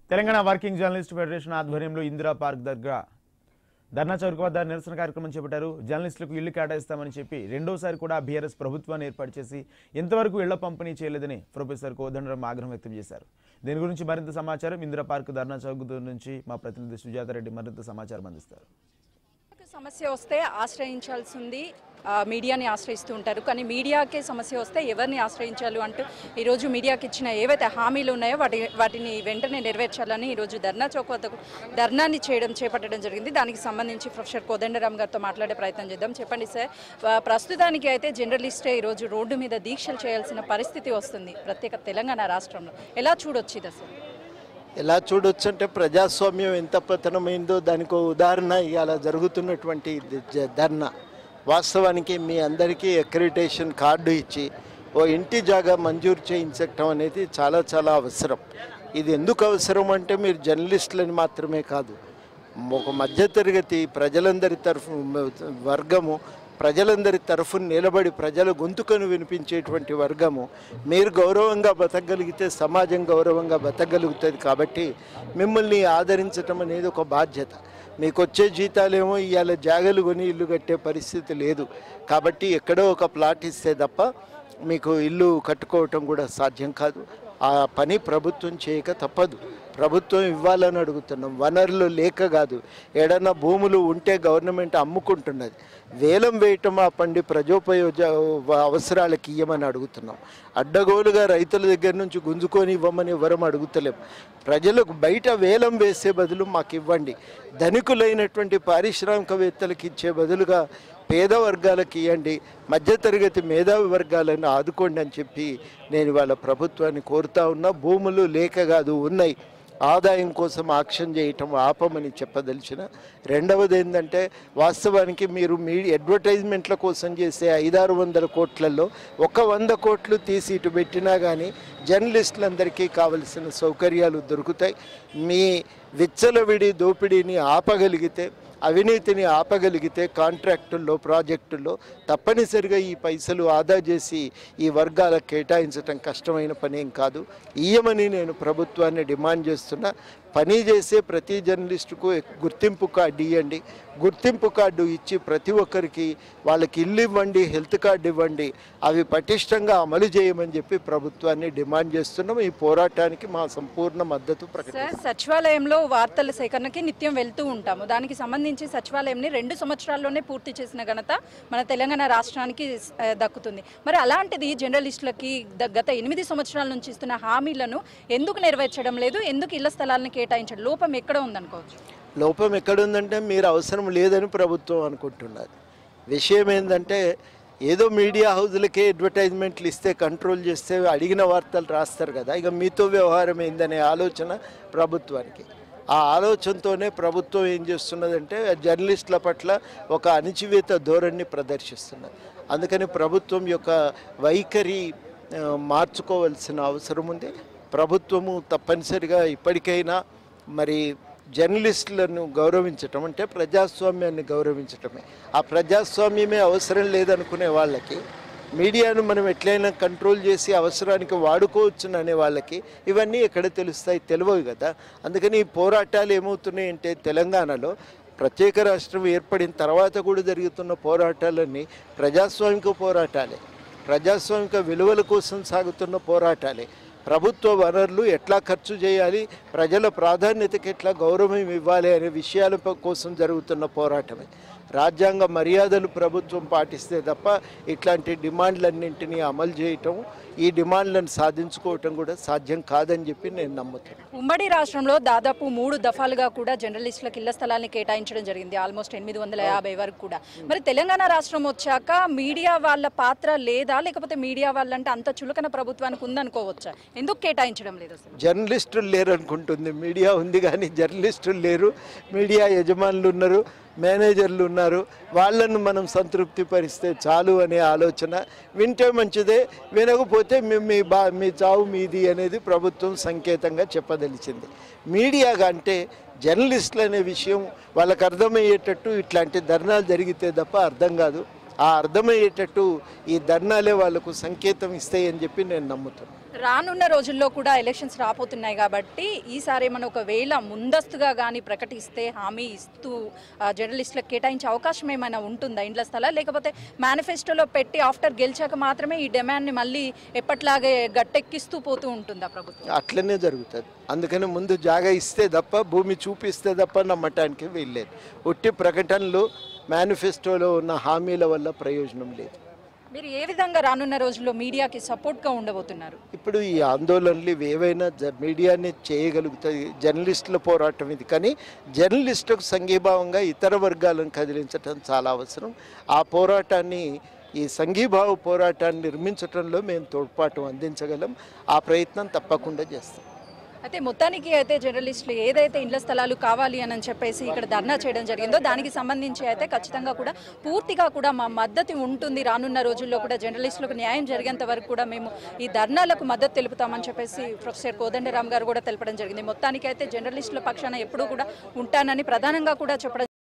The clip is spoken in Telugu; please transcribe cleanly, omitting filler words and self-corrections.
తెలంగాణ వర్కింగ్ జర్నలిస్ట్ ఫెడరేషన్ ఆధ్వర్యంలో ఇందిరా పార్క్ దగ్గర ధర్నా చౌక్ వద్ద నిరసన కార్యక్రమం చేపట్టారు. జర్నలిస్టులకు ఇళ్లు కేటాయిస్తామని చెప్పి రెండోసారి కూడా బీఆర్ఎస్ ప్రభుత్వాన్ని ఏర్పాటు చేసి ఇంతవరకు ఇళ్ల పంపిణీ చేయలేదని ప్రొఫెసర్ కోదండరాం ఆగ్రహం వ్యక్తం చేశారు. దీని గురించి మరింత సమాచారం ఇందిరా పార్క్ ధర్నా చౌక్ నుంచి మా ప్రతినిధి సుజాతారెడ్డి మరింత సమాచారం అందిస్తారు. సమస్య వస్తే ఆశ్రయించాల్సింది మీడియాని ఆశ్రయిస్తూ ఉంటారు. కానీ మీడియాకే సమస్య వస్తే ఎవరిని ఆశ్రయించాలి అంటూ ఈరోజు మీడియాకి ఇచ్చిన ఏవైతే హామీలు ఉన్నాయో వాటిని వెంటనే నెరవేర్చాలని ఈరోజు ధర్నా చౌక్ వద్దకు ధర్నాని చేపట్టడం జరిగింది. దానికి సంబంధించి ప్రొఫెసర్ కోదండరాం గారితో మాట్లాడే ప్రయత్నం చేద్దాం. చెప్పండి సార్, ప్రస్తుతానికి అయితే జర్నలిస్టే ఈరోజు రోడ్డు మీద దీక్షలు చేయాల్సిన పరిస్థితి వస్తుంది ప్రత్యేక తెలంగాణ రాష్ట్రంలో. ఎలా చూడొచ్చు ఇది అసలు? ఎలా చూడొచ్చు అంటే ప్రజాస్వామ్యం ఎంత పతనమైందో దానికి ఉదాహరణ ఇవాళ జరుగుతున్నటువంటి ధర్నా. వాస్తవానికి మీ అందరికీ అక్రిడిటేషన్ కార్డు ఇచ్చి ఓ ఇంటి జాగా మంజూరు చేయించడం అనేది చాలా చాలా అవసరం. ఇది ఎందుకు అవసరం అంటే మీరు జర్నలిస్టులని మాత్రమే కాదు, ఒక మధ్యతరగతి ప్రజలందరి వర్గము ప్రజలందరి తరఫున నిలబడి ప్రజల గొంతుకను వినిపించేటువంటి వర్గము మీరు గౌరవంగా బతకగలిగితే సమాజం గౌరవంగా బతకగలుగుతుంది. కాబట్టి మిమ్మల్ని ఆదరించడం అనేది ఒక బాధ్యత. మీకు వచ్చే జీతాలేమో ఇవాళ జాగలు కొని ఇల్లు కట్టే పరిస్థితి లేదు. కాబట్టి ఎక్కడో ఒక ప్లాట్ ఇస్తే తప్ప మీకు ఇల్లు కట్టుకోవటం కూడా సాధ్యం కాదు. ఆ పని ప్రభుత్వం చేయక తప్పదు. ప్రభుత్వం ఇవ్వాలని అడుగుతున్నాం. వనరులు లేక కాదు, ఏడన్నా భూములు ఉంటే గవర్నమెంట్ అమ్ముకుంటున్నది. వేలం వేయటం ఆపండి, ప్రజోపయోజ అవసరాలకు ఇవ్వమని అడుగుతున్నాం. అడ్డగోలుగా రైతుల దగ్గర నుంచి గుంజుకొని ఇవ్వమని ఎవరం అడుగుతలేం. ప్రజలకు బయట వేలం వేసే బదులు మాకు ఇవ్వండి. ధనికులైనటువంటి పారిశ్రామికవేత్తలకు ఇచ్చే బదులుగా పేద వర్గాలకు ఇవ్వండి, మధ్యతరగతి మేధావి వర్గాలను ఆదుకోండి అని చెప్పి నేను వాళ్ళ ప్రభుత్వాన్ని కోరుతా ఉన్నా. భూములు లేక కాదు, ఉన్నాయి. ఆదాయం కోసం ఆక్షన్ చేయటం ఆపమని చెప్పదలిచిన. రెండవది ఏంటంటే వాస్తవానికి మీరు అడ్వర్టైజ్మెంట్ల కోసం చేసే 500-600 కోట్లలో 100 కోట్లు తీసి ఇటు పెట్టినా కానీ జర్నలిస్టులందరికీ కావలసిన సౌకర్యాలు దొరుకుతాయి. మీ విచ్చలవిడి దోపిడీని ఆపగలిగితే, అవినీతిని ఆపగలిగితే కాంట్రాక్టుల్లో ప్రాజెక్టుల్లో తప్పనిసరిగా ఈ పైసలు ఆదా చేసి ఈ వర్గాలకు కేటాయించడం కష్టమైన పనేం కాదు. ఇయ్యమని నేను ప్రభుత్వాన్ని డిమాండ్ చేస్తున్నా. పని చేసే ప్రతి జర్నలిస్టుకు గుర్తింపు కార్డు ఇవ్వండి. గుర్తింపు కార్డు ఇచ్చి ప్రతి ఒక్కరికి వాళ్ళకి ఇల్లు ఇవ్వండి, హెల్త్ కార్డు ఇవ్వండి. అవి పటిష్టంగా అమలు చేయమని చెప్పి ప్రభుత్వాన్ని డిమాండ్ చేస్తున్నాం. ఈ పోరాటానికి మా సంపూర్ణ మద్దతు ప్రకటిస్తాం. సచివాలయంలో వార్తల సేకరణకి నిత్యం వెళ్తూ ఉంటాము. దానికి సంబంధించి సచివాలయంని 2 సంవత్సరాల్లోనే పూర్తి చేసిన ఘనత మన తెలంగాణ రాష్ట్రానికి దక్కుతుంది. మరి అలాంటిది జర్నలిస్టులకి గత 8 సంవత్సరాల నుంచి ఇస్తున్న హామీలను ఎందుకు నెరవేర్చడం లేదు? ఎందుకు ఇళ్ల స్థలాలను కేటాయించడం? లోపం ఎక్కడ ఉందనుకోవచ్చు? లోపం ఎక్కడుందంటే మీరు అవసరం లేదని ప్రభుత్వం అనుకుంటున్నారు. విషయం ఏంటంటే ఏదో మీడియా హౌజులకే అడ్వర్టైజ్మెంట్లు ఇస్తే కంట్రోల్ చేస్తే అడిగిన వార్తలు రాస్తారు కదా, ఇక మీతో వ్యవహారం ఏందనే ఆలోచన ప్రభుత్వానికి. ఆ ఆలోచనతోనే ప్రభుత్వం ఏం చేస్తున్నదంటే జర్నలిస్టుల పట్ల ఒక అణచివేత ధోరణిని ప్రదర్శిస్తున్నది. అందుకని ప్రభుత్వం యొక్క వైఖరి మార్చుకోవాల్సిన అవసరం ఉంది. ప్రభుత్వము తప్పనిసరిగా ఇప్పటికైనా మరి జర్నలిస్టులను గౌరవించటం అంటే ప్రజాస్వామ్యాన్ని గౌరవించటమే. ఆ ప్రజాస్వామ్యమే అవసరం లేదనుకునే వాళ్ళకి, మీడియాను మనం ఎట్లయినా కంట్రోల్ చేసి అవసరానికి వాడుకోవచ్చును అనే వాళ్ళకి ఇవన్నీ ఎక్కడ తెలుస్తాయి? తెలియవు కదా. అందుకని ఈ పోరాటాలు ఏమవుతున్నాయంటే తెలంగాణలో ప్రత్యేక రాష్ట్రం ఏర్పడిన తర్వాత కూడా జరుగుతున్న పోరాటాలన్నీ ప్రజాస్వామిక పోరాటాలే, ప్రజాస్వామిక విలువల కోసం సాగుతున్న పోరాటాలే. ప్రభుత్వ వనరులు ఎట్లా ఖర్చు చేయాలి, ప్రజల ప్రాధాన్యతకి ఎట్లా గౌరవం ఇవ్వాలి అనే విషయాల కోసం జరుగుతున్న పోరాటమే. రాజ్యాంగ మర్యాదలు ప్రభుత్వం పాటిస్తే తప్ప ఇట్లాంటి డిమాండ్లన్నింటినీ అమలు చేయటం, ఈ డిమాండ్లను సాధించుకోవటం కూడా సాధ్యం కాదని చెప్పి నేను నమ్ముతాను. ఉమ్మడి రాష్ట్రంలో దాదాపు 3 దఫాలుగా కూడా జర్నలిస్టులకు ఇళ్ల స్థలాన్ని కేటాయించడం జరిగింది, ఆల్మోస్ట్ 850 వరకు కూడా. మరి తెలంగాణ రాష్ట్రం వచ్చాక మీడియా వాళ్ళ పాత్ర లేదా, లేకపోతే మీడియా వాళ్ళంటే అంత చులకన ప్రభుత్వానికి ఉందనుకోవచ్చా? ఎందుకు కేటాయించడం లేదు? అసలు జర్నలిస్టులు లేరు అనుకుంటుంది. మీడియా ఉంది కానీ జర్నలిస్టులు లేరు. మీడియా యజమానులు ఉన్నారు, మేనేజర్లు ఉన్నారు. వాళ్ళను మనం సంతృప్తి పరిస్తే చాలు అనే ఆలోచన. వింటే మంచిదే, వినకపోతే మీ చావు మీది అనేది ప్రభుత్వం సంకేతంగా చెప్పదలిచింది. మీడియా అంటే జర్నలిస్టులు అనే విషయం వాళ్ళకు అర్థమయ్యేటట్టు ఇట్లాంటి ధర్నాలు జరిగితే తప్ప అర్థం కాదు. ఆ అర్థమయ్యేటట్టు ఈ ధర్నాలే వాళ్ళకు సంకేతం ఇస్తాయని చెప్పి నేను నమ్ముతాను. రానున్న రోజుల్లో కూడా ఎలక్షన్స్ రాబోతున్నాయి కాబట్టి ఈసారి మనం ఒకవేళ ముందస్తుగా కానీ ప్రకటిస్తే హామీ ఇస్తూ జర్నలిస్టులకు కేటాయించే అవకాశం ఏమైనా ఉంటుందా ఇండ్ల స్థలాలు, లేకపోతే మేనిఫెస్టోలో పెట్టి ఆఫ్టర్ గెలిచాక మాత్రమే ఈ డిమాండ్ని మళ్ళీ ఎప్పట్లాగే గట్టెక్కిస్తూ పోతూ ఉంటుందా ప్రభుత్వం? అట్లనే జరుగుతుంది. అందుకని ముందు జాగా ఇస్తే తప్ప, భూమి చూపిస్తే తప్ప నమ్మటానికి వీల్లేదు. ఒట్టి ప్రకటనలు, మేనిఫెస్టోలో ఉన్న హామీల వల్ల ప్రయోజనం లేదు. మీరు ఏ విధంగా రానున్న రోజుల్లో మీడియాకి సపోర్ట్గా ఉండబోతున్నారు? ఇప్పుడు ఈ ఆందోళనలు ఇవి ఏవైనా మీడియాని చేయగలుగుతాయి, జర్నలిస్టుల పోరాటం ఇది. కానీ జర్నలిస్టులకు సంఘీభావంగా ఇతర వర్గాలను కదిలించడం చాలా అవసరం. ఆ పోరాటాన్ని, ఈ సంఘీభావ పోరాటాన్ని నిర్మించడంలో మేము తోడ్పాటు అందించగలం. ఆ ప్రయత్నం తప్పకుండా చేస్తాం. అయితే మొత్తానికి అయితే జర్నలిస్టులు ఏదైతే ఇండ్ల స్థలాలు కావాలి అని చెప్పేసి ఇక్కడ ధర్నా చేయడం జరిగిందో దానికి సంబంధించి అయితే ఖచ్చితంగా కూడా పూర్తిగా కూడా మా మద్దతు ఉంటుంది. రానున్న రోజుల్లో కూడా జర్నలిస్టులకు న్యాయం జరిగేంత వరకు కూడా మేము ఈ ధర్నాలకు మద్దతు తెలుపుతామని చెప్పేసి ప్రొఫెసర్ కోదండరామ్ గారు కూడా తెలపడం జరిగింది. మొత్తానికి అయితే జర్నలిస్టుల పక్షాన ఎప్పుడూ కూడా ఉంటానని ప్రధానంగా కూడా చెప్పడం